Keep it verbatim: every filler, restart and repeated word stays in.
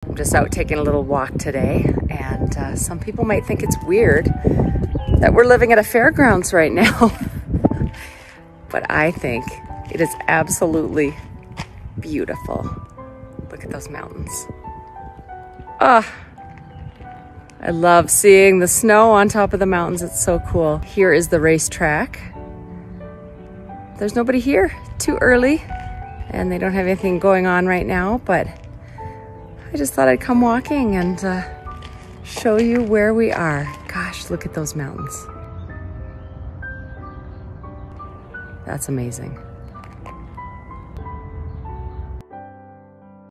I'm just out taking a little walk today, and uh, some people might think it's weird that we're living at a fairgrounds right now. But I think it is absolutely beautiful. Look at those mountains. Ah, I love seeing the snow on top of the mountains. It's so cool. Here is the racetrack. There's nobody here, too early, and they don't have anything going on right now, but I just thought I'd come walking and uh, show you where we are. Gosh, look at those mountains. That's amazing.